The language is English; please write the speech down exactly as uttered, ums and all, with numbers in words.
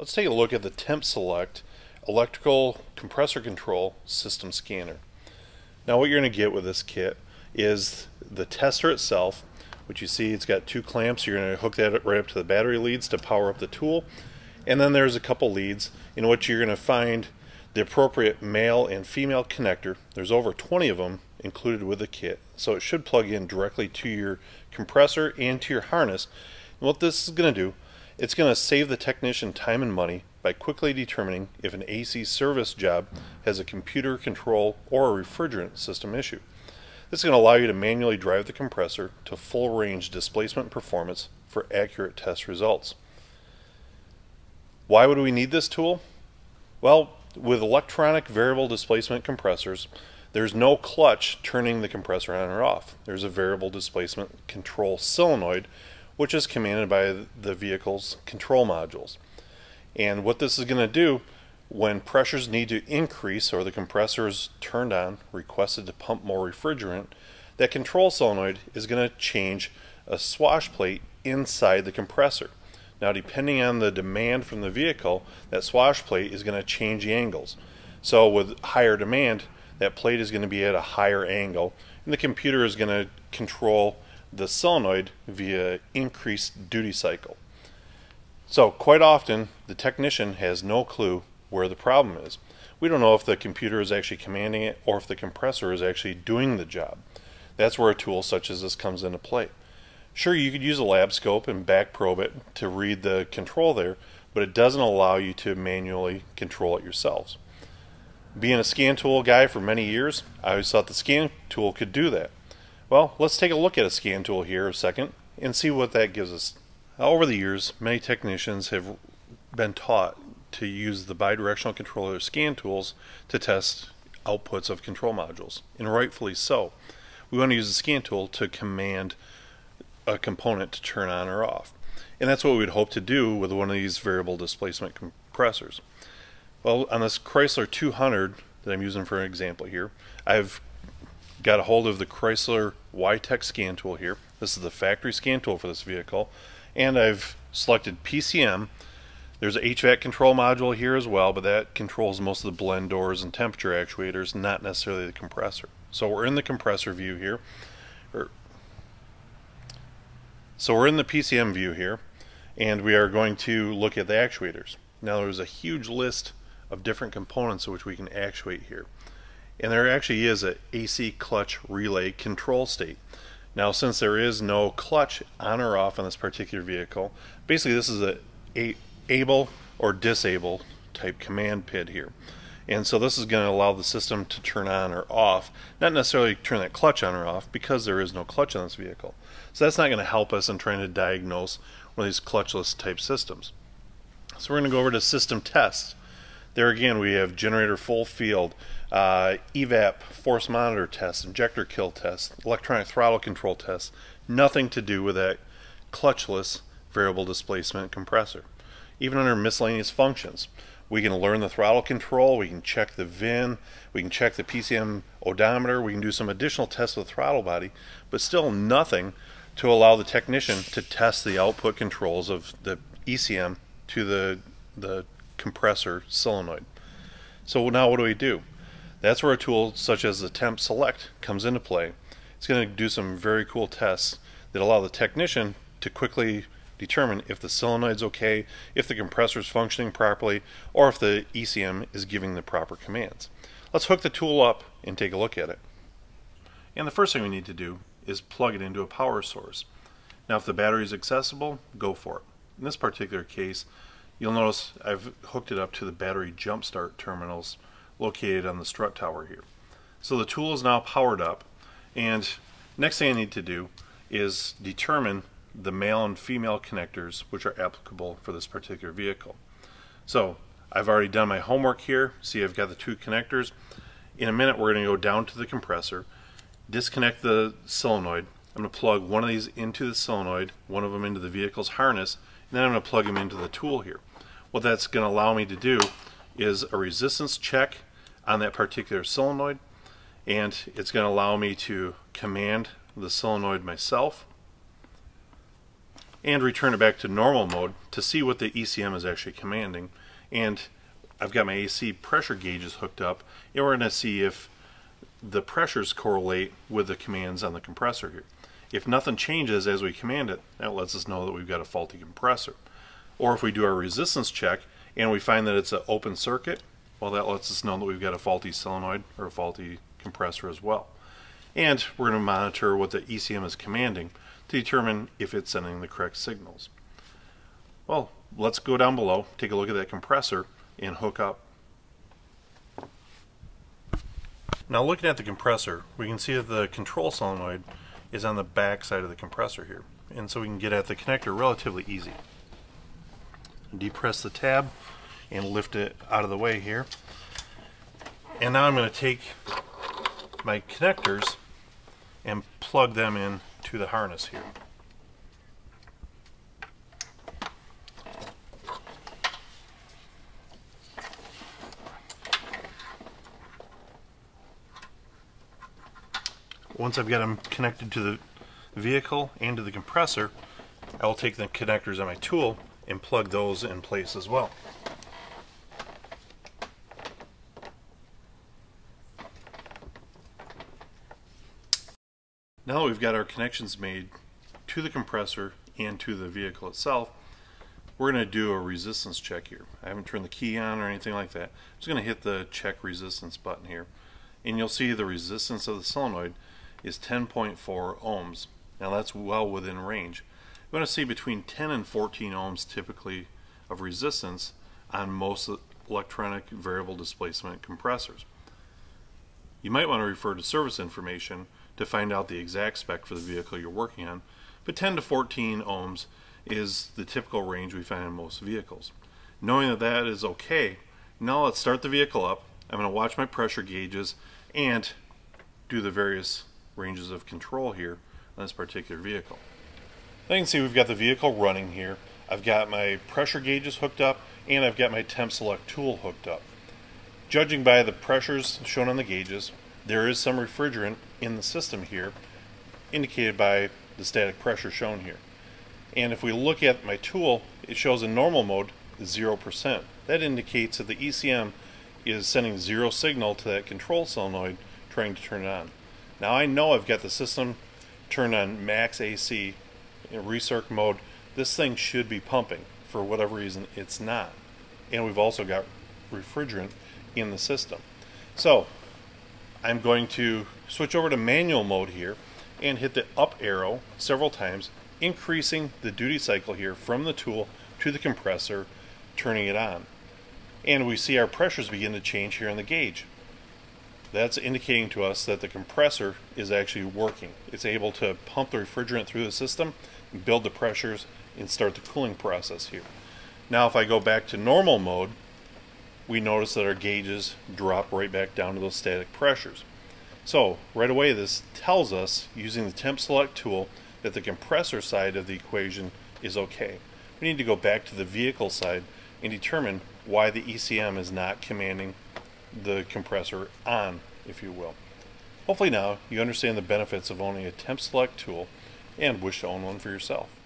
Let's take a look at the Temp Select Electrical Compressor Control System Scanner. Now what you're going to get with this kit is the tester itself, which you see it's got two clamps. You're going to hook that right up to the battery leads to power up the tool, and then there's a couple leads in which you're going to find the appropriate male and female connector. There's over twenty of them included with the kit, so it should plug in directly to your compressor and to your harness. And what this is going to do, it's going to save the technician time and money by quickly determining if an A C service job has a computer control or a refrigerant system issue. This is going to allow you to manually drive the compressor to full range displacement performance for accurate test results. Why would we need this tool? Well, with electronic variable displacement compressors, there's no clutch turning the compressor on or off. There's a variable displacement control solenoid, which is commanded by the vehicle's control modules. And what this is going to do, when pressures need to increase or the compressor is turned on, requested to pump more refrigerant, that control solenoid is going to change a swash plate inside the compressor. Now, depending on the demand from the vehicle, that swash plate is going to change the angles. So with higher demand, that plate is going to be at a higher angle, and the computer is going to control the solenoid via increased duty cycle. So quite often the technician has no clue where the problem is. We don't know if the computer is actually commanding it or if the compressor is actually doing the job. That's where a tool such as this comes into play. Sure, you could use a lab scope and back probe it to read the control there, but it doesn't allow you to manually control it yourselves. Being a scan tool guy for many years, I always thought the scan tool could do that. Well, let's take a look at a scan tool here a second and see what that gives us. Over the years, many technicians have been taught to use the bidirectional controller scan tools to test outputs of control modules, and rightfully so. We want to use the scan tool to command a component to turn on or off, and that's what we'd hope to do with one of these variable displacement compressors. Well, on this Chrysler two hundred that I'm using for an example here, I've got a hold of the Chrysler Y-Tech scan tool here. This is the factory scan tool for this vehicle, and I've selected P C M. There's an H V A C control module here as well, but that controls most of the blend doors and temperature actuators, not necessarily the compressor. So we're in the compressor view here. Or, so we're in the P C M view here, and we are going to look at the actuators. Now there's a huge list of different components which we can actuate here. And there actually is a A C clutch relay control state. Now, since there is no clutch on or off on this particular vehicle, basically this is a, a able or disable type command P I D here. And so this is going to allow the system to turn on or off, not necessarily turn that clutch on or off, because there is no clutch on this vehicle. So that's not going to help us in trying to diagnose one of these clutchless type systems. So we're going to go over to system test. There again we have generator full field, uh, E V A P force monitor test, injector kill test, electronic throttle control test. Nothing to do with that clutchless variable displacement compressor. Even under miscellaneous functions, we can learn the throttle control, we can check the V I N, we can check the P C M odometer, we can do some additional tests with the throttle body, but still nothing to allow the technician to test the output controls of the E C M to the, the compressor solenoid. So now what do we do? That's where a tool such as the Temp Select comes into play. It's going to do some very cool tests that allow the technician to quickly determine if the solenoid's okay, if the compressor is functioning properly, or if the E C M is giving the proper commands. Let's hook the tool up and take a look at it. And the first thing we need to do is plug it into a power source. Now if the battery is accessible, go for it. In this particular case, you'll notice I've hooked it up to the battery jump start terminals located on the strut tower here. So the tool is now powered up, and next thing I need to do is determine the male and female connectors which are applicable for this particular vehicle. So I've already done my homework here. See, I've got the two connectors. In a minute we're going to go down to the compressor, disconnect the solenoid. I'm going to plug one of these into the solenoid, one of them into the vehicle's harness, and then I'm going to plug them into the tool here. What that's going to allow me to do is a resistance check on that particular solenoid, and it's going to allow me to command the solenoid myself. and return it back to normal mode to see what the E C M is actually commanding. And I've got my A C pressure gauges hooked up, and we're going to see if the pressures correlate with the commands on the compressor here. If nothing changes as we command it, that lets us know that we've got a faulty compressor. Or if we do our resistance check and we find that it's an open circuit, well, that lets us know that we've got a faulty solenoid or a faulty compressor as well. And we're going to monitor what the E C M is commanding to determine if it's sending the correct signals. Well, let's go down below, take a look at that compressor, and hook up. Now, looking at the compressor, we can see that the control solenoid is on the back side of the compressor here, and so we can get at the connector relatively easy. Depress the tab and lift it out of the way here. And now I'm going to take my connectors and plug them in to the harness here. Once I've got them connected to the vehicle and to the compressor, I'll take the connectors on my tool and plug those in place as well. Now that we've got our connections made to the compressor and to the vehicle itself, we're going to do a resistance check here. I haven't turned the key on or anything like that. I'm just going to hit the check resistance button here, and you'll see the resistance of the solenoid is ten point four ohms. Now that's well within range. We want to see between ten and fourteen ohms typically of resistance on most electronic variable displacement compressors. You might want to refer to service information to find out the exact spec for the vehicle you're working on, but ten to fourteen ohms is the typical range we find in most vehicles. Knowing that that is okay, now let's start the vehicle up. I'm going to watch my pressure gauges and do the various ranges of control here on this particular vehicle. Now you can see we've got the vehicle running here. I've got my pressure gauges hooked up, and I've got my temp select tool hooked up. Judging by the pressures shown on the gauges, there is some refrigerant in the system here, indicated by the static pressure shown here. And if we look at my tool, it shows in normal mode zero percent. That indicates that the E C M is sending zero signal to that control solenoid trying to turn it on. Now I know I've got the system turned on max A C in recirc mode. This thing should be pumping. For whatever reason, it's not. And we've also got refrigerant in the system. So I'm going to switch over to manual mode here and hit the up arrow several times, increasing the duty cycle here from the tool to the compressor, turning it on. And we see our pressures begin to change here on the gauge. That's indicating to us that the compressor is actually working. It's able to pump the refrigerant through the system, build the pressures, and start the cooling process here. Now if I go back to normal mode, we notice that our gauges drop right back down to those static pressures. So right away this tells us, using the temp select tool, that the compressor side of the equation is okay. We need to go back to the vehicle side and determine why the E C M is not commanding the compressor on, if you will. Hopefully now you understand the benefits of owning a temp select tool and wish to own one for yourself.